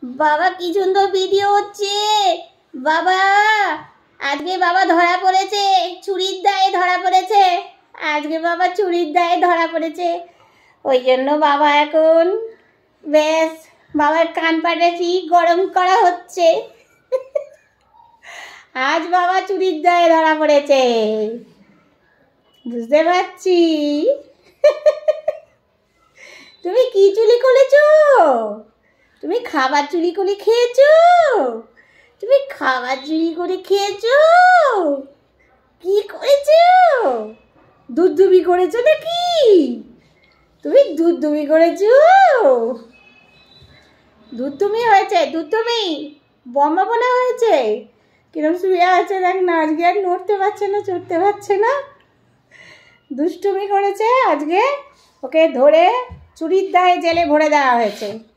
বাবা কি সুন্দর ভিডিও হচ্ছে। বাবা আজকে বাবা ধরা পড়েছে, চুরির দায়ে ধরা পড়েছে। আজকে বাবা চুরির দায়ে ধরা পড়েছে, ওই জন্য বাবা এখন বেশ বাবার কান পাটাটি গরম করা হচ্ছে। আজ বাবা চুরির দায়ে ধরা পড়েছে, বুঝতে পারছি। তুমি কি চুরি করেছো? তুমি খাবার চুরি করে খেয়েছো? তুমি খাবার চুরি করে খেয়েছো? কি করেছো? দুধ দুবি করেছো নাকি? তুমি দুধ দুবি করেছো? দুধ তুমি হয়েছে, দুধ তুমি বোমা বোনা হয়েছে। কিরম শুয়ে আছে দেখ না, আজকে আর নড়তে পারছে না, চড়তে পারছে না। দুষ্টুমি করেছে, আজকে ওকে ধরে চুরির দায়ে জেলে ভরে দেওয়া হয়েছে।